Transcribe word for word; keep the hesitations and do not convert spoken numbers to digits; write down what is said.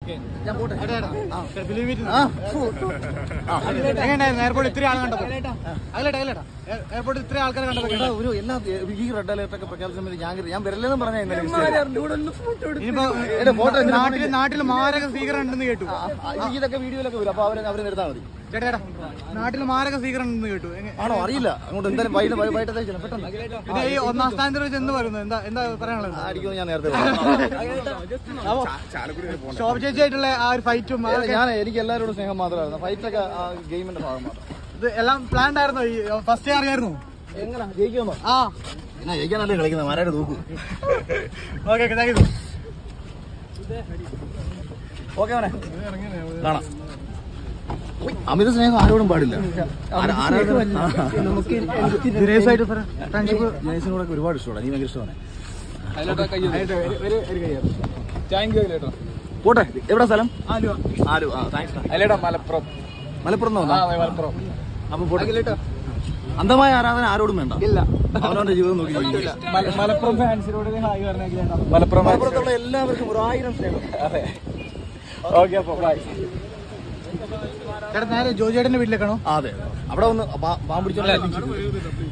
Airport ഇത്ര ആൾ കണ്ടപ്പോ അല്ലേട്ടാ airport ഇത്ര ആൾക്കാരെ കണ്ടപ്പോ ഒരു എല്ലാ ഈ റെഡ് അലേർട്ട് ഒക്കെ പ്രഖ്യാപിച്ച സമയത്ത് ഞാൻ ഞാൻ വരില്ലെന്ന് പറഞ്ഞ നാട്ടില് നാട്ടില് മാരക സ്വീകരണം ഉണ്ടെന്ന് കേട്ടു. ഇതൊക്കെ വീഡിയോയിലൊക്കെ വരും. അപ്പൊ അവരെ അവരെ നിർത്താൻ മതി. ചേട്ടാ നാട്ടില് മാരക സ്വീകരണം ഉണ്ടെന്ന് കേട്ടു. ആണോ? അറിയില്ല. അങ്ങോട്ട് എന്തായാലും വൈകിട്ട് വൈകിട്ടത്തേക്ക് പെട്ടെന്ന്. പിന്നെ ഈ ഒന്നാം സ്ഥാനത്ത് വെച്ച് എന്ന് പറയുന്നത് എന്താ എന്താ പറയാനുള്ളത്? അടിക്കുമെന്ന് ഞാൻ നേരത്തെ ശോഭ ചേച്ചിയായിട്ടുള്ള ആ ഒരു ഫൈറ്റും ഞാൻ എനിക്ക് എല്ലാവരോടും സ്നേഹം മാത്രമായിരുന്നു. ഫൈറ്റൊക്കെ ആ ഗെയിമിന്റെ ഭാഗം മാത്രം. ഇത് എല്ലാം പ്ലാൻഡ് ആയിരുന്നോ? ഈ ഫസ്റ്റ് അറിയായിരുന്നു എങ്ങനെ ജയിക്കുമോ? ആ എന്നാ ജയിക്കാനല്ലേ കളിക്കുന്നത്. മാരായിട്ട് നോക്കൂ. Okay thank you. ഓക്കെ മോനെ കാണാം. അമിത സ്നേഹം ആരോടും പാടില്ല. ജനേസിനോടൊക്കെ ഒരുപാട് ഇഷ്ടമാണ്. നീ ഭയങ്കര ഇഷ്ടമാണ്. പോട്ടെ. എവിടെ സ്ഥലം? ആലുവ. ആലുവ. മലപ്പുറം. മലപ്പുറം മലപ്പുറം. അപ്പൊ പോട്ടെ. അന്ധമായ ആരാധന ആരോടും വേണ്ട. ഇല്ല. അവനവന്റെ ജീവിതം നോക്കി. മലപ്പുറം ഫാൻസിനോട് മലപ്പുറം മലപ്പുറത്തുള്ള എല്ലാവർക്കും ഒരു ആയിരം സ്നേഹം. അതെ. ഓക്കെ അപ്പൊ ബൈ. ചേട്ടാ നേരെ ജോജിയേട്ടന്റെ വീട്ടിലേക്കാണോ? അതെ. അവിടെ ഒന്ന് പാമ്പ് പിടിച്ചോളാം.